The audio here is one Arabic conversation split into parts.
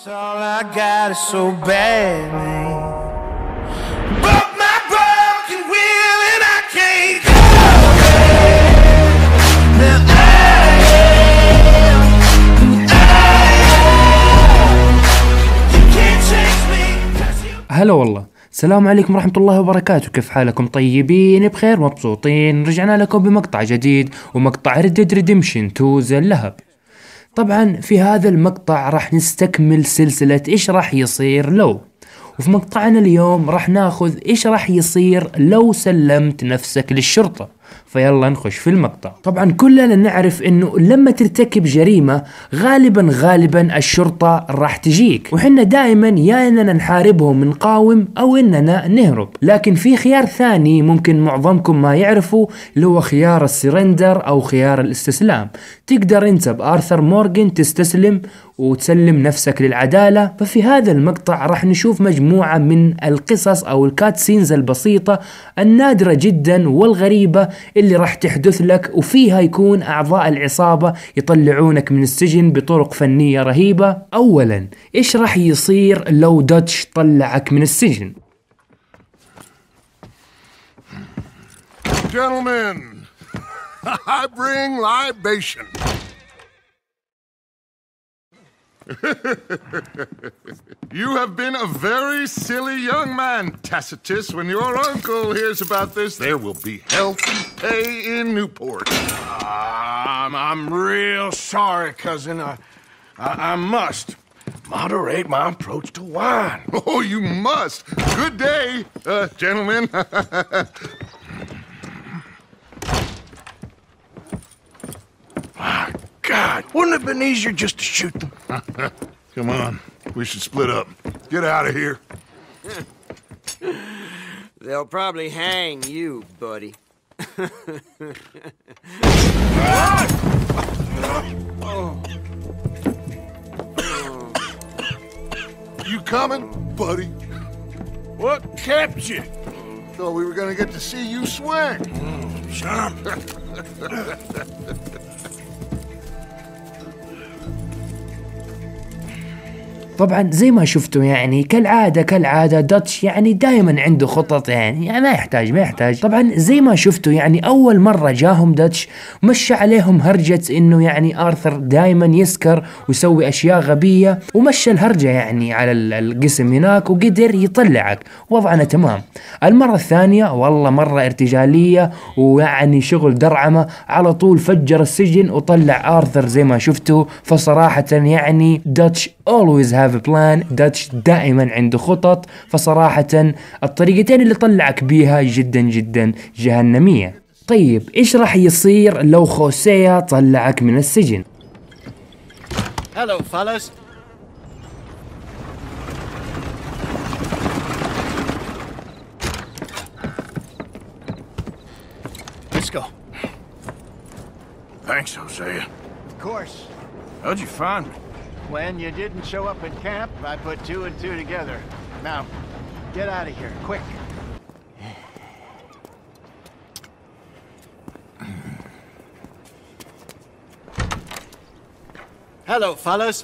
All I got is so bad, man. Broke my broken will and I can't go away. Now I am who I am. You can't change me 'cause you. هلا والله، السلام عليكم ورحمة الله وبركاته. كيف حالكم؟ طيبين بخير مبسوطين؟ رجعنا لكم بمقطع جديد ومقطع Red Dead Redemption 2 زي اللهب. طبعا في هذا المقطع راح نستكمل سلسلة ايش راح يصير لو، وفي مقطعنا اليوم راح ناخذ ايش راح يصير لو سلمت نفسك للشرطة. فيلا نخش في المقطع. طبعا كلنا نعرف انه لما ترتكب جريمة غالبا الشرطة راح تجيك، وحنا دائما يا اننا نحاربهم نقاوم او اننا نهرب. لكن في خيار ثاني ممكن معظمكم ما يعرفوا، اللي هو خيار السرندر او خيار الاستسلام. تقدر انت بآرثر مورغان تستسلم وتسلم نفسك للعدالة. ففي هذا المقطع راح نشوف مجموعة من القصص او الكات سينز البسيطة النادرة جدا والغريبة اللي راح تحدث لك، وفيها يكون اعضاء العصابة يطلعونك من السجن بطرق فنية رهيبة. اولا، ايش راح يصير لو داتش طلعك من السجن؟ Gentlemen, I bring libation. You have been a very silly young man, Tacitus. When your uncle hears about this, there will be healthy pay in Newport. I'm real sorry, cousin. I must moderate my approach to wine. Oh, you must. Good day, gentlemen. My God, wouldn't it have been easier just to shoot them? Come on, we should split up. Get out of here. They'll probably hang you, buddy. You coming, buddy? What kept you? Thought we were gonna get to see you swing. Son. طبعا زي ما شفتوا يعني كالعادة داتش يعني دائما عنده خطط، يعني ما يحتاج. طبعا زي ما شفتوا يعني اول مرة جاهم داتش مشى عليهم هرجة انه يعني ارثر دائما يسكر ويسوي اشياء غبية، ومشى الهرجة يعني على القسم هناك وقدر يطلعك. وضعنا تمام. المرة الثانية والله مرة ارتجالية ويعني شغل درعمة، على طول فجر السجن وطلع ارثر زي ما شفتوا. فصراحة يعني داتش always have a plan. داتش دائما عنده خطط. فصراحة الطريقتين اللي طلعك بيها جدا جهنمية. طيب ايش راح يصير لو خوسيه طلعك من السجن؟ Hello, fellas. Let's go. Thanks, Hosea. Of course. How'd you find me? When you didn't show up at camp, I put two and two together. Now, get out of here, quick. Hello, fellas.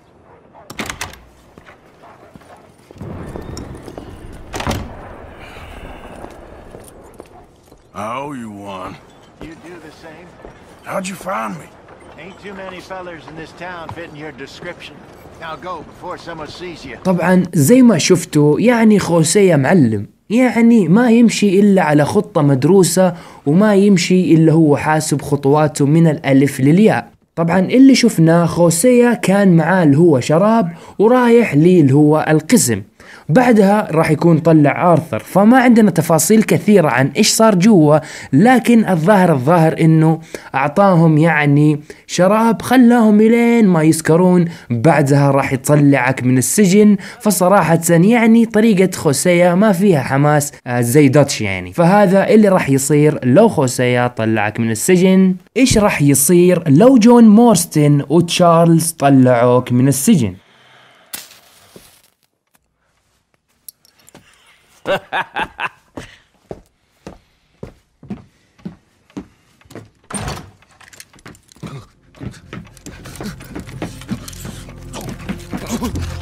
I owe you one. You do the same. How'd you find me? Ain't too many fellers in this town fitting your description. Now go before someone sees you. طبعا زي ما شفتوا يعني خوسيه معلم، يعني ما يمشي إلا على خطة مدروسة، وما يمشي إلا هو حاسب خطواته من الألف للياء. طبعا اللي شفناه خوسيه كان معاه اللي هو شراب ورايح لي اللي هو القسم. بعدها راح يكون طلع آرثر. فما عندنا تفاصيل كثيرة عن إيش صار جوا، لكن الظاهر إنه أعطاهم يعني شراب خلاهم إلين ما يسكرون. بعدها راح يطلعك من السجن. فصراحة يعني طريقة خوسيه ما فيها حماس زي داتش يعني. فهذا اللي راح يصير لو خوسيه طلعك من السجن. إيش راح يصير لو جون مورستن وتشارلز طلعوك من السجن؟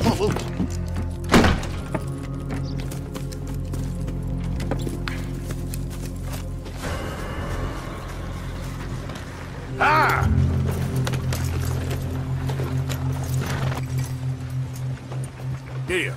Ah! Here.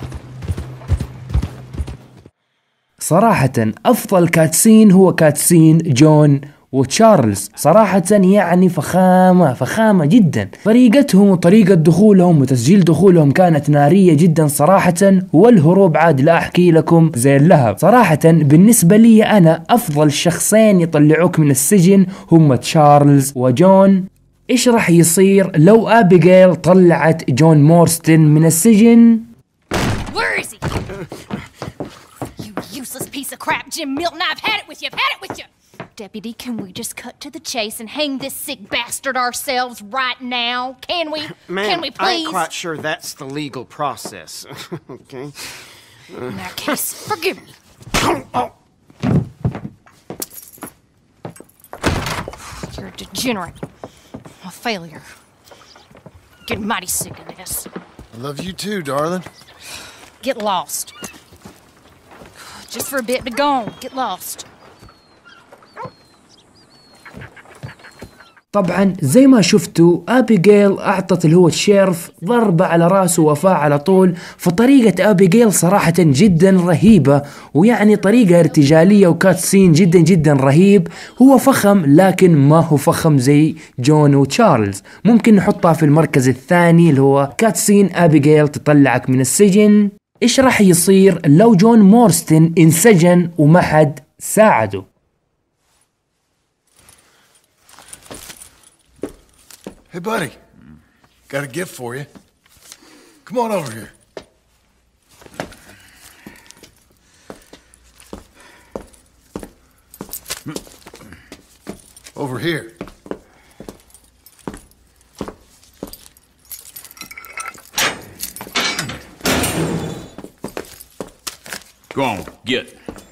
صراحة أفضل كاتسين هو كاتسين جون وتشارلز، صراحة يعني فخامة جدا. طريقتهم وطريقة دخولهم وتسجيل دخولهم كانت نارية جدا صراحة، والهروب عاد لا أحكي لكم زي اللهب. صراحة بالنسبة لي أنا أفضل شخصين يطلعوك من السجن هم تشارلز وجون. إيش راح يصير لو أبيجيل طلعت جون مورستن من السجن؟ Where is he? You useless piece of crap, Jim Milton. I've had it with you. I've had it with you. Deputy, can we just cut to the chase and hang this sick bastard ourselves right now? Can we? Ma'am, Can we I ain't please? quite sure that's the legal process. Okay? In that case, forgive me. You're a degenerate. A failure. Getting mighty sick of this. I love you too, darling. Get lost. Just for a bit, but go on. Get lost. طبعا زي ما شفتوا أبيجيل أعطت اللي هو الشيرف ضربة على راسه وفاة على طول. فطريقة أبيجيل صراحة جدا رهيبة، ويعني طريقة ارتجالية وكاتسين جدا رهيب. هو فخم لكن ما هو فخم زي جون وتشارلز. ممكن نحطها في المركز الثاني اللي هو كاتسين أبيجيل تطلعك من السجن. إيش راح يصير لو جون مورستن انسجن وما حد ساعده؟ Hey, buddy. Got a gift for you. Come on over here. Over here. Go on, get.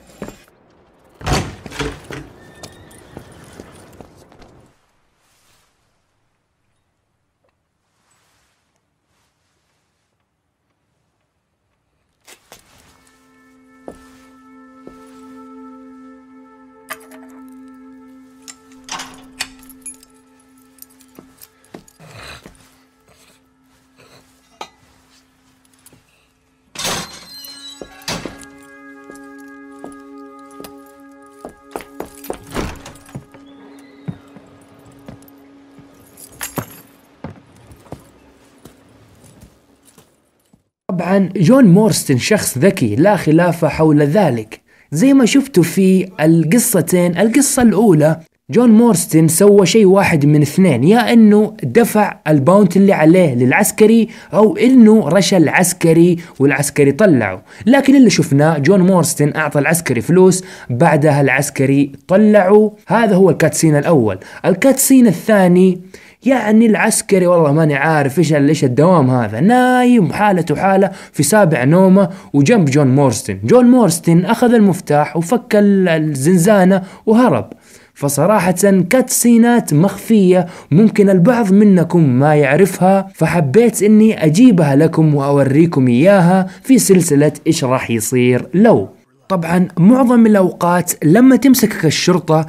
طبعا جون مورستن شخص ذكي لا خلاف حول ذلك. زي ما شفتوا في القصتين، القصة الأولى جون مورستن سوى شيء واحد من اثنين، يا انه دفع الباونت اللي عليه للعسكري او انه رشى العسكري والعسكري طلعه. لكن اللي شفناه جون مورستن اعطى العسكري فلوس، بعدها العسكري طلعه. هذا هو الكاتسين الاول. الكاتسين الثاني يعني العسكري والله ماني عارف ايش الدوام هذا، نايم حالته حالة في سابع نومه وجنب جون مورستن. جون مورستن اخذ المفتاح وفك الزنزانة وهرب. فصراحة كاتسينات مخفية ممكن البعض منكم ما يعرفها، فحبيت اني اجيبها لكم واوريكم اياها في سلسلة ايش راح يصير لو. طبعا معظم الاوقات لما تمسكك الشرطة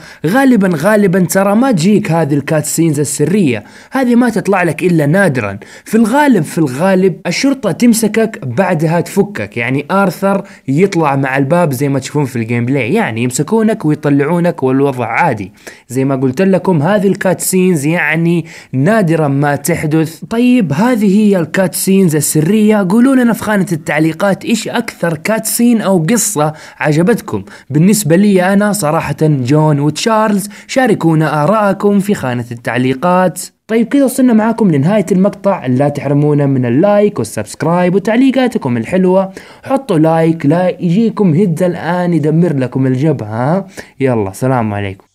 غالبا ترى ما تجيك هذه الكاتسينز السرية، هذه ما تطلع لك الا نادرا. في الغالب الشرطة تمسكك بعدها تفكك، يعني آرثر يطلع مع الباب زي ما تشوفون في الجيم بلاي، يعني يمسكونك ويطلعونك والوضع عادي. زي ما قلت لكم هذه الكاتسينز يعني نادرا ما تحدث. طيب هذه هي الكاتسينز السرية. قولوا لنا في خانة التعليقات ايش اكثر كاتسين او قصة عجبتكم. بالنسبة لي أنا صراحة جون وتشارلز. شاركونا آراءكم في خانة التعليقات. طيب كذا وصلنا معاكم لنهاية المقطع، لا تحرمونا من اللايك والسبسكرايب وتعليقاتكم الحلوة. حطوا لايك لا يجيكم هيد الآن يدمر لكم الجبهة. يلا سلام عليكم.